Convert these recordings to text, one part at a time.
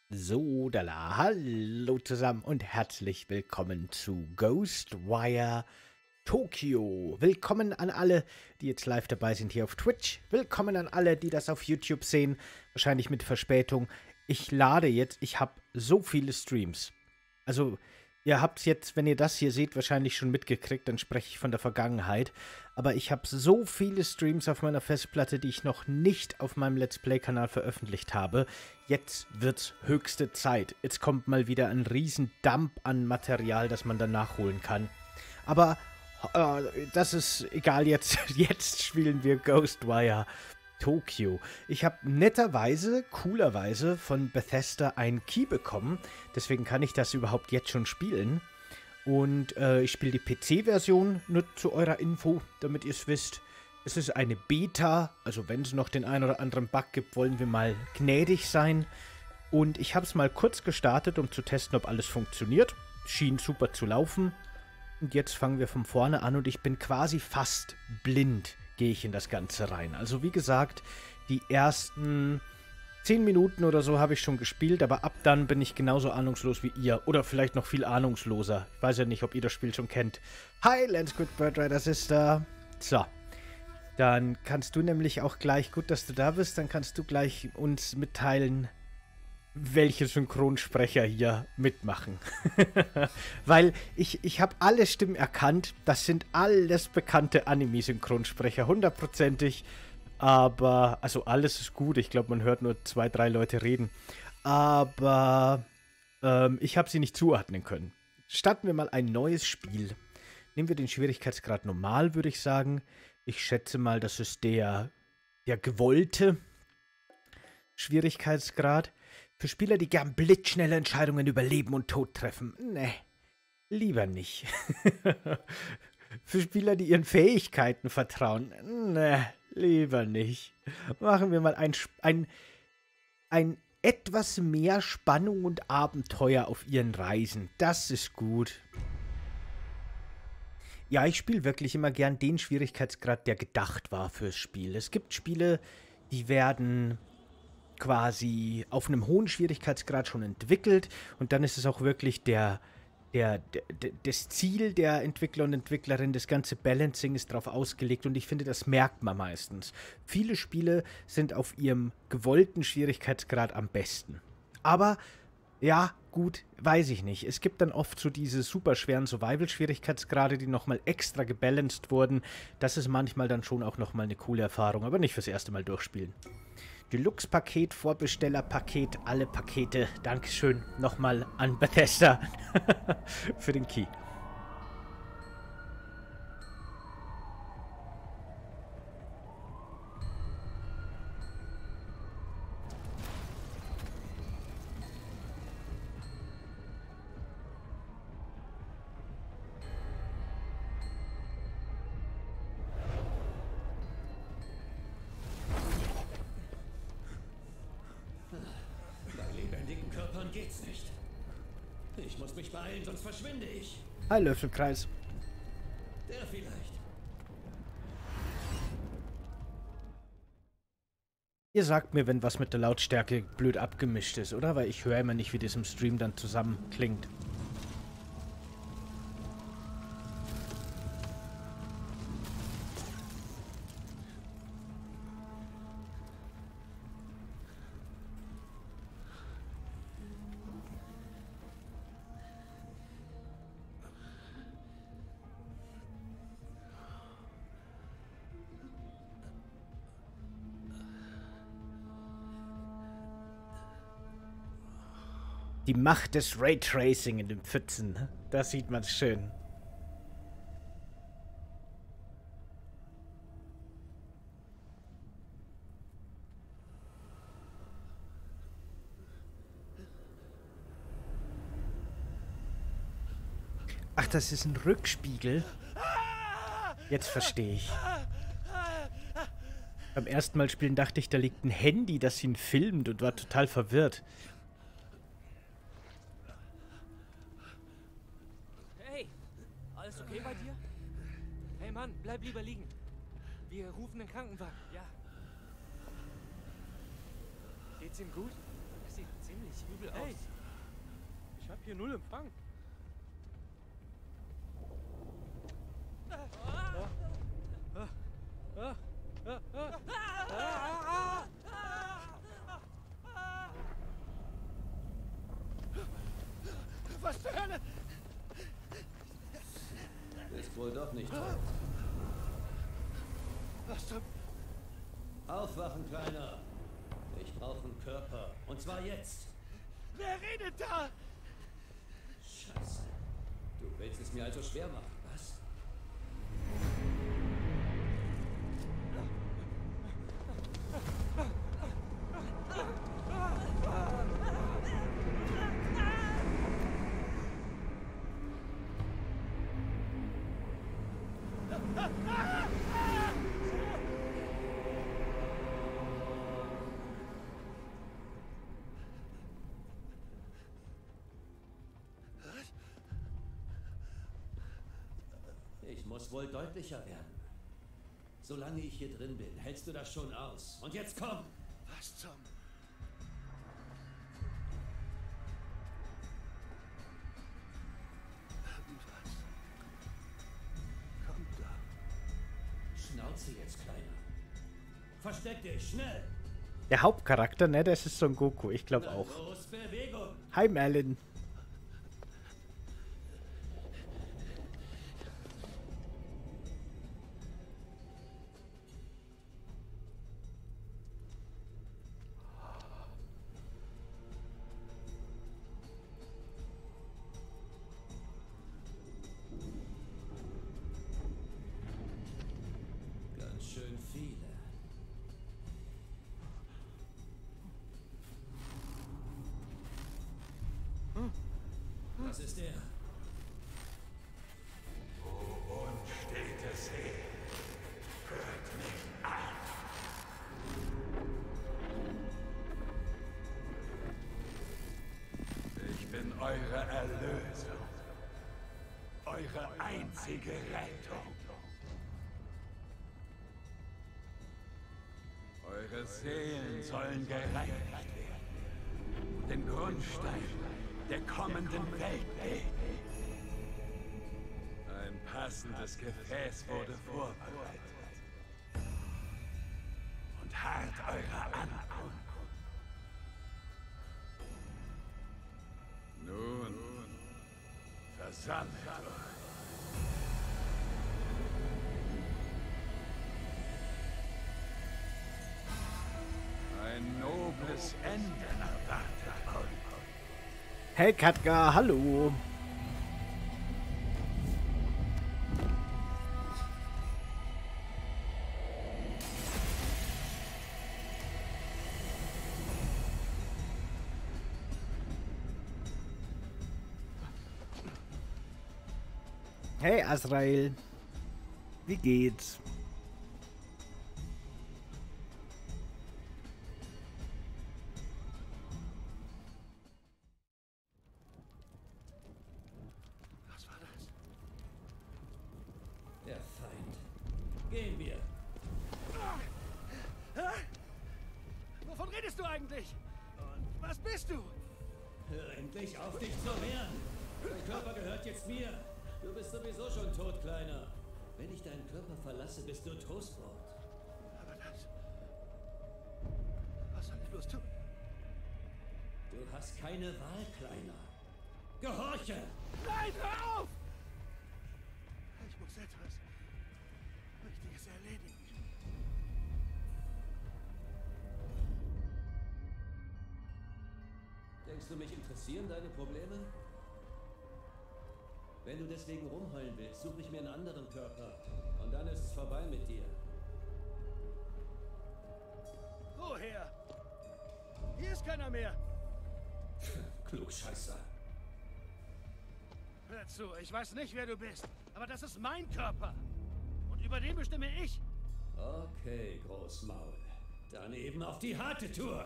So, dala, hallo zusammen und herzlich willkommen zu Ghostwire Tokyo. Willkommen an alle, die jetzt live dabei sind hier auf Twitch. Willkommen an alle, die das auf YouTube sehen, wahrscheinlich mit Verspätung. Ich habe so viele Streams. Also, ihr habt es jetzt, wenn ihr das hier seht, wahrscheinlich schon mitgekriegt, dann spreche ich von der Vergangenheit. Aber ich habe so viele Streams auf meiner Festplatte, die ich noch nicht auf meinem Let's Play-Kanal veröffentlicht habe. Jetzt wird's höchste Zeit. Jetzt kommt mal wieder ein riesen Dump an Material, das man dann nachholen kann. Aber das ist egal jetzt. Jetzt spielen wir Ghostwire Tokyo. Ich habe netterweise, coolerweise von Bethesda einen Key bekommen. Deswegen kann ich das überhaupt jetzt schon spielen. Und ich spiele die PC-Version, nur zu eurer Info, damit ihr es wisst. Es ist eine Beta, also wenn es noch den einen oder anderen Bug gibt, wollen wir mal gnädig sein. Und ich habe es mal kurz gestartet, um zu testen, ob alles funktioniert. Schien super zu laufen. Und jetzt fangen wir von vorne an und ich bin quasi fast blind, gehe ich in das Ganze rein. Also wie gesagt, die ersten 10 Minuten oder so habe ich schon gespielt, aber ab dann bin ich genauso ahnungslos wie ihr. Oder vielleicht noch viel ahnungsloser. Ich weiß ja nicht, ob ihr das Spiel schon kennt. Hi, Lance Good Bird Rider Sister. So. Dann kannst du nämlich auch gleich, gut, dass du da bist, dann kannst du gleich uns mitteilen, welche Synchronsprecher hier mitmachen. Weil ich habe alle Stimmen erkannt. Das sind alles bekannte Anime-Synchronsprecher, hundertprozentig. Aber, also alles ist gut. Ich glaube, man hört nur 2, 3 Leute reden. Aber ich habe sie nicht zuordnen können. Starten wir mal ein neues Spiel. Nehmen wir den Schwierigkeitsgrad normal, würde ich sagen. Ich schätze mal, das ist der gewollte Schwierigkeitsgrad. Für Spieler, die gern blitzschnelle Entscheidungen über Leben und Tod treffen. Ne, lieber nicht. Für Spieler, die ihren Fähigkeiten vertrauen. Ne, lieber nicht. Machen wir mal ein etwas mehr Spannung und Abenteuer auf ihren Reisen. Das ist gut. Ja, ich spiele wirklich immer gern den Schwierigkeitsgrad, der gedacht war fürs Spiel. Es gibt Spiele, die werden quasi auf einem hohen Schwierigkeitsgrad schon entwickelt und dann ist es auch wirklich das Ziel der Entwickler und Entwicklerin, das ganze Balancing ist darauf ausgelegt und ich finde, das merkt man meistens. Viele Spiele sind auf ihrem gewollten Schwierigkeitsgrad am besten. Aber, ja, gut, weiß ich nicht. Es gibt dann oft so diese super schweren Survival-Schwierigkeitsgrade, die nochmal extra gebalanced wurden. Das ist manchmal dann schon auch nochmal eine coole Erfahrung, aber nicht fürs erste Mal durchspielen. Deluxe-Paket, Vorbesteller-Paket, alle Pakete. Dankeschön nochmal an Bethesda für den Key. Bei lebendigen Körpern geht's nicht. Ich muss mich beeilen, sonst verschwinde ich. Hi, Löffelkreis. Der vielleicht. Ihr sagt mir, wenn was mit der Lautstärke blöd abgemischt ist, oder? Weil ich höre immer nicht, wie das im Stream dann zusammen klingt. Die Macht des Raytracing in den Pfützen. Da sieht man es schön. Ach, das ist ein Rückspiegel. Jetzt verstehe ich. Beim ersten Mal spielen dachte ich, da liegt ein Handy, das ihn filmt und war total verwirrt. Hey, alles okay bei dir? Hey Mann, bleib lieber liegen. Wir rufen den Krankenwagen. Ja. Geht's ihm gut? sieht ziemlich übel aus. Ich hab hier null Empfang. Was zur Hölle? Ist wohl doch nicht tot. Was zum... Aufwachen, Kleiner. Ich brauche einen Körper. Und zwar jetzt. Wer redet da? Scheiße. Du willst es mir also schwer machen, was? Ich muss wohl deutlicher werden. Solange ich hier drin bin, hältst du das schon aus. Und jetzt komm! Was zum... Irgendwas kommt da. Schnauze jetzt, Kleiner. Versteck dich, schnell! Der Hauptcharakter, ne? Das ist Son Goku. Ich glaube Na auch. los, Bewegung! Hi, Merlin. Ganz schön viele. Was ist der? Unstete See, hört mich an. Ich bin eure Erlösung. Eure einzige Rettung. Eure Seelen sollen gereinigt werden. Den Grundstein der kommenden Welt legen. Ein passendes Gefäß wurde vorbereitet. Und harrt eurer Ankunft. Nun, versammelt euch. Ein nobles Ende erwartet euch. Hey, Katka, hallo. Hey, Azrael. Wie geht's? Was war das? Der Feind. Gehen wir. Wovon redest du eigentlich? Und was bist du? Hör endlich auf, dich zu wehren. Dein Körper gehört jetzt mir. Du bist sowieso schon tot, Kleiner. Wenn ich deinen Körper verlasse, bist du Toastbrot. Aber das... Was soll ich bloß tun? Du hast keine Wahl, Kleiner. Gehorche! Nein, hör auf! Ich muss etwas Wichtiges erledigen. Denkst du, mich interessieren deine Probleme? Wenn du deswegen rumheulen willst, suche ich mir einen anderen Körper. Und dann ist es vorbei mit dir. Woher? Hier ist keiner mehr. Klugscheißer. Hör zu, ich weiß nicht, wer du bist, aber das ist mein Körper. Und über den bestimme ich. Okay, Großmaul. Dann eben auf die harte Tour.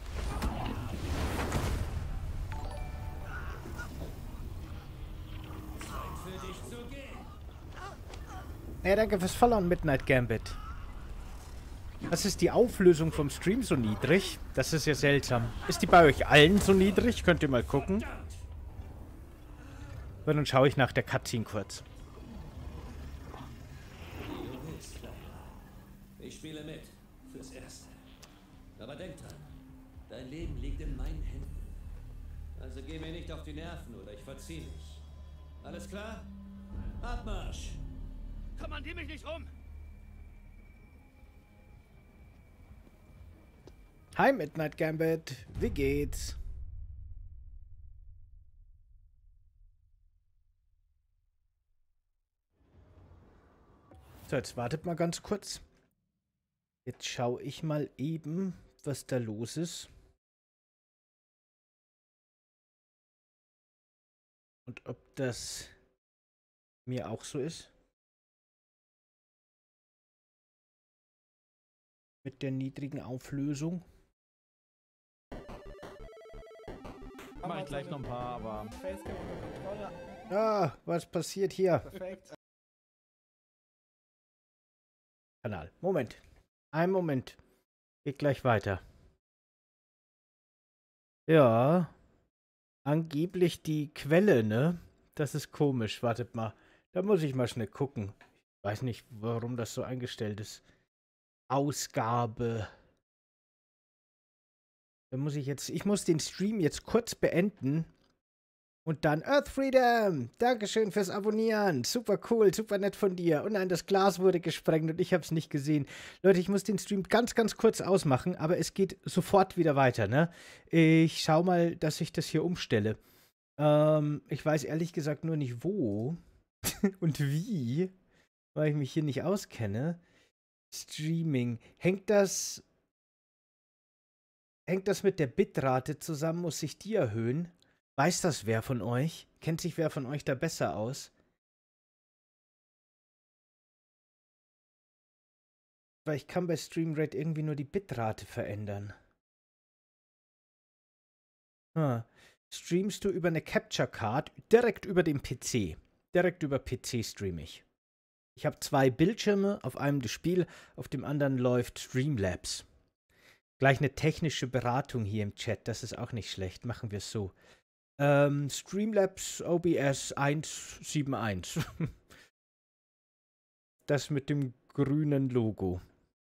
Zeit für dich zu gehen. Ja, danke fürs Follow on Midnight Gambit. Was ist die Auflösung vom Stream so niedrig? Das ist ja seltsam. Ist die bei euch allen so niedrig? Könnt ihr mal gucken. Und dann schaue ich nach der Cutscene kurz. Ich spiele mit. Fürs Erste. Aber denk dran. Dein Leben liegt in meinen Händen. Also geh mir nicht auf die Nerven oder ich verziehe mich. Alles klar? Abmarsch! Kommandier mich nicht um! Hi Midnight Gambit, wie geht's? So, jetzt wartet mal ganz kurz. Jetzt schaue ich mal eben, was da los ist. Und ob das mir auch so ist. Mit der niedrigen Auflösung. Mach ich gleich noch ein paar, aber... Facecam unter Kontrolle. Ah, was passiert hier? Perfekt. Kanal. Moment. Einen Moment. Geht gleich weiter. Ja. Angeblich die Quelle, ne? Das ist komisch. Wartet mal. Da muss ich mal schnell gucken. Ich weiß nicht, warum das so eingestellt ist. Ausgabe. Da muss ich muss den Stream jetzt kurz beenden. Und dann Earth Freedom. Dankeschön fürs Abonnieren. Super cool, super nett von dir. Oh nein, das Glas wurde gesprengt und ich habe es nicht gesehen. Leute, ich muss den Stream ganz, ganz kurz ausmachen, aber es geht sofort wieder weiter, ne? Ich schau mal, dass ich das hier umstelle. Ich weiß ehrlich gesagt nur nicht wo und wie, weil ich mich hier nicht auskenne. Streaming. Hängt das mit der Bitrate zusammen? Muss ich die erhöhen? Weiß das wer von euch? Kennt sich wer von euch da besser aus? Weil ich kann bei StreamRate irgendwie nur die Bitrate verändern. Streamst du über eine Capture Card direkt über den PC? Direkt über PC streame ich. Ich habe 2 Bildschirme, auf einem das Spiel, auf dem anderen läuft Streamlabs. Gleich eine technische Beratung hier im Chat, das ist auch nicht schlecht. Machen wir es so. Streamlabs OBS 171. Das mit dem grünen Logo.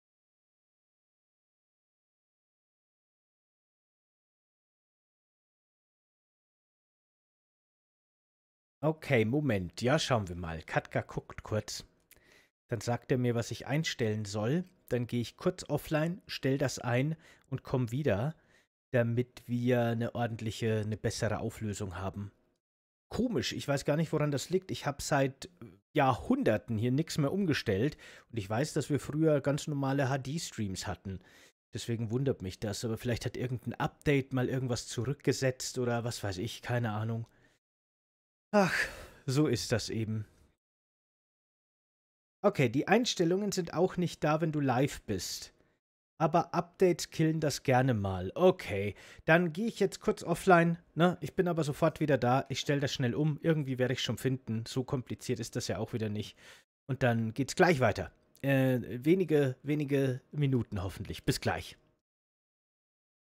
Okay, Moment. Ja, schauen wir mal. Katka guckt kurz. Dann sagt er mir, was ich einstellen soll. Dann gehe ich kurz offline, stelle das ein und komme wieder, damit wir eine bessere Auflösung haben. Komisch, ich weiß gar nicht, woran das liegt. Ich habe seit Jahrhunderten hier nichts mehr umgestellt und ich weiß, dass wir früher ganz normale HD-Streams hatten. Deswegen wundert mich das, aber vielleicht hat irgendein Update mal irgendwas zurückgesetzt oder was weiß ich, keine Ahnung. Ach, so ist das eben. Okay, die Einstellungen sind auch nicht da, wenn du live bist. Aber Updates killen das gerne mal. Okay, dann gehe ich jetzt kurz offline. Ne? Ich bin aber sofort wieder da. Ich stelle das schnell um. Irgendwie werde ich schon finden. So kompliziert ist das ja auch wieder nicht. Und dann geht's gleich weiter. Wenige Minuten hoffentlich. Bis gleich.